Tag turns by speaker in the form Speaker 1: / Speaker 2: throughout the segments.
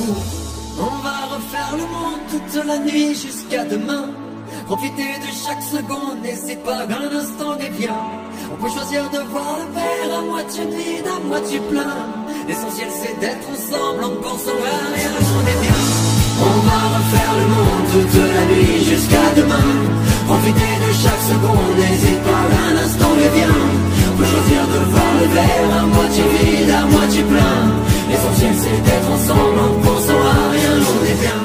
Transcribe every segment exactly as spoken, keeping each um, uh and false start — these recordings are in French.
Speaker 1: coup. On va refaire le monde toute la nuit jusqu'à demain. Profiter de chaque seconde, n'hésite pas, un instant est bien. On peut choisir de voir le verre à moitié vide, à moitié plein. L'essentiel c'est d'être ensemble en ne pensant à rien, on est bien. On va refaire le monde toute la nuit jusqu'à demain. Profiter de chaque seconde, n'hésite pas, un instant est bien. On peut choisir de voir le verre à moitié vide, à moitié plein. L'essentiel c'est d'être ensemble en ne pensant à rien, on est bien.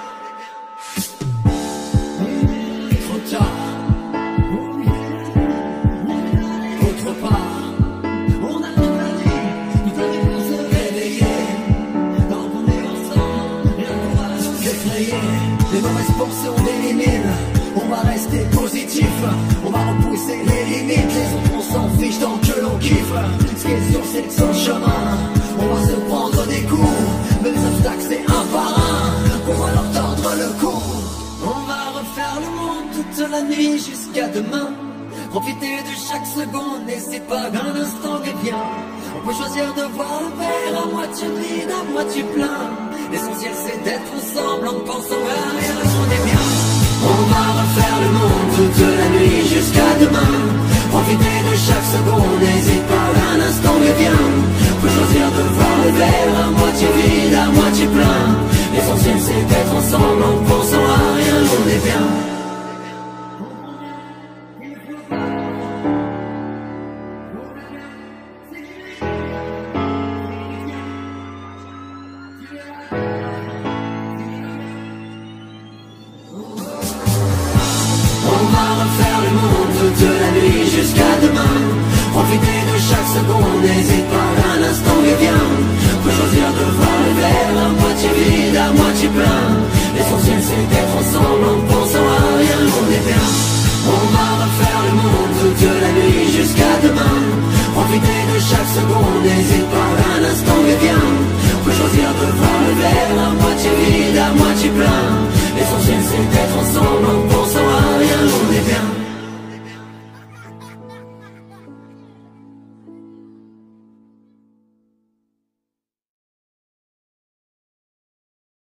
Speaker 1: Les mauvaises pensées on élimine, on va rester positif, on va repousser les limites, les autres on s'en fiche tant que l'on kiffe. Ce qui est sûr c'est que sur le chemin, on va se prendre des coups, mais les obstacles c'est un par un, on va leur tordre le cou. On va refaire le monde toute la nuit jusqu'à demain. Profiter de chaque seconde, n'hésite pas, un instant est bien. On peut choisir de voir le verre à moitié vide, à moitié plein. L'essentiel c'est d'être ensemble en ne pensant à rien, on est bien. On va refaire le monde toute la nuit jusqu'à demain. Profiter de chaque seconde, n'hésite pas, un instant est bien. On peut choisir de voir le verre à moitié vide, à moitié plein. L'essentiel c'est d'être ensemble en ne pensant à rien, on est bien. Toute la nuit jusqu'à demain. Profiter de chaque seconde, n'hésite pas, un instant est bien. On peut choisir de voir le verre à moitié vide, à moitié plein. L'essentiel c'est d'être ensemble en ne pensant à rien, on est bien. On va refaire le monde toute la nuit jusqu'à demain. Profiter de chaque seconde, n'hésite pas, un instant est bien. On peut choisir de voir le verre à moitié vide, à moitié plein.